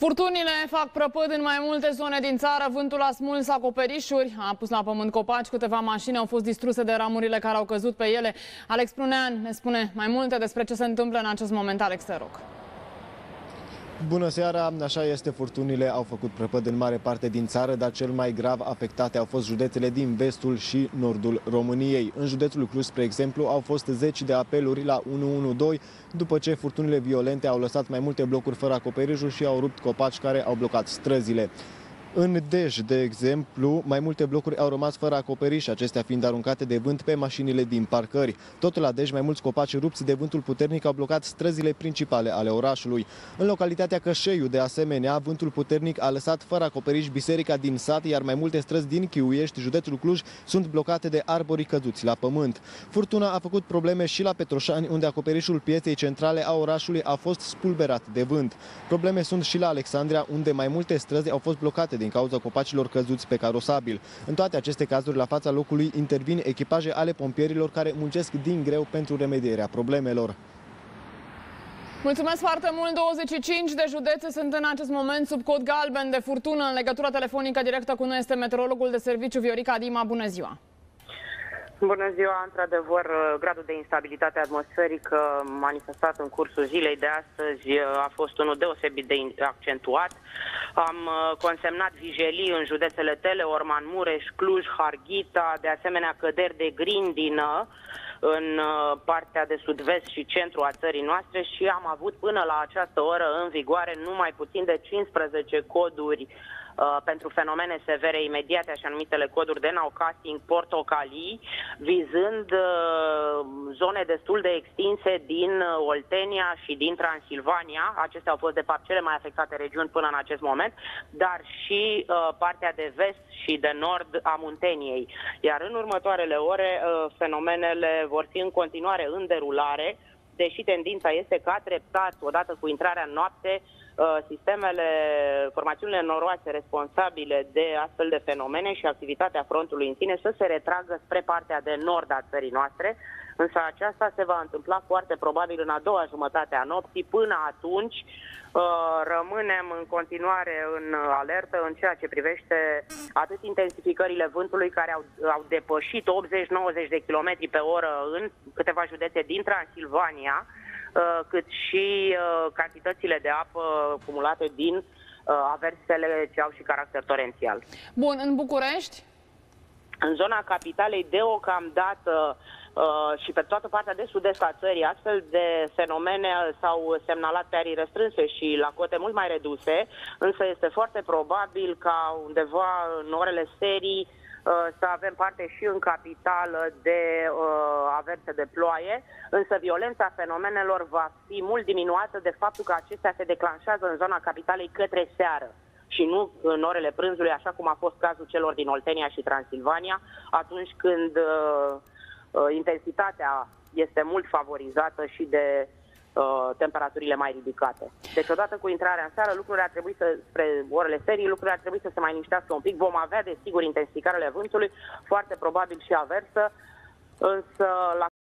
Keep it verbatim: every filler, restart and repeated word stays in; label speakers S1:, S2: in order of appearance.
S1: Furtunile fac prăpăd în mai multe zone din țară, vântul a smuls acoperișuri, a pus la pământ copaci, câteva mașini au fost distruse de ramurile care au căzut pe ele. Alex Prunean ne spune mai multe despre ce se întâmplă în acest moment. Alex, te rog.
S2: Bună seara! Așa este, furtunile au făcut prăpăd în mare parte din țară, dar cel mai grav afectate au fost județele din vestul și nordul României. În județul Cluj, spre exemplu, au fost zeci de apeluri la unu unu doi după ce furtunile violente au lăsat mai multe blocuri fără acoperișuri și au rupt copaci care au blocat străzile. În Dej, de exemplu, mai multe blocuri au rămas fără acoperiș, acestea fiind aruncate de vânt pe mașinile din parcări. Tot la Dej, mai mulți copaci rupți de vântul puternic au blocat străzile principale ale orașului. În localitatea Cășeiu, de asemenea, vântul puternic a lăsat fără acoperiș biserica din sat, iar mai multe străzi din Chiuiești, județul Cluj, sunt blocate de arbori căzuți la pământ. Furtuna a făcut probleme și la Petroșani, unde acoperișul pieței centrale a orașului a fost spulberat de vânt. Probleme sunt și la Alexandria, unde mai multe străzi au fost blocate din cauza copacilor căzuți pe carosabil. În toate aceste cazuri, la fața locului intervin echipaje ale pompierilor care muncesc din greu pentru remedierea problemelor.
S1: Mulțumesc foarte mult! douăzeci și cinci de județe sunt în acest moment sub cod galben de furtună. În legătură telefonică directă cu noi este meteorologul de serviciu Viorica Dima. Bună ziua!
S3: Bună ziua! Într-adevăr, gradul de instabilitate atmosferică manifestat în cursul zilei de astăzi a fost unul deosebit de accentuat. Am consemnat vijelii în județele Teleorman, Orman, Mureș, Cluj, Harghita, de asemenea căderi de grindină în partea de sud-vest și centru a țării noastre și am avut până la această oră în vigoare numai puțin de cincisprezece coduri Uh, pentru fenomene severe imediate, așa numitele coduri de nowcasting portocalii, vizând uh, zone destul de extinse din Oltenia și din Transilvania. Acestea au fost de fapt cele mai afectate regiuni până în acest moment, dar și uh, partea de vest și de nord a Munteniei. Iar în următoarele ore uh, fenomenele vor fi în continuare în derulare, deși tendința este ca treptat, odată cu intrarea în noapte, sistemele, formațiunile noroase responsabile de astfel de fenomene și activitatea frontului în sine să se retragă spre partea de nord a țării noastre, însă aceasta se va întâmpla foarte probabil în a doua jumătate a nopții. Până atunci rămânem în continuare în alertă în ceea ce privește atât intensificările vântului, care au, au depășit optzeci nouăzeci de kilometri pe oră în câteva județe din Transilvania, cât și cantitățile de apă cumulate din aversele ce au și caracter torențial.
S1: Bun, în București?
S3: În zona capitalei, deocamdată, și pe toată partea de sud-est a țării, astfel de fenomene s-au semnalat pe arii restrânse și la cote mult mai reduse, însă este foarte probabil ca undeva în orele serii să avem parte și în capitală de uh, averse de ploaie, însă violența fenomenelor va fi mult diminuată de faptul că acestea se declanșează în zona capitalei către seară și nu în orele prânzului, așa cum a fost cazul celor din Oltenia și Transilvania, atunci când uh, uh, intensitatea este mult favorizată și de temperaturile mai ridicate. Deci odată cu intrarea în seară, lucrurile ar trebui să, spre orele serii, lucrurile ar trebui să se mai liniștească un pic. Vom avea, desigur, intensificarea vântului, foarte probabil și aversă, însă la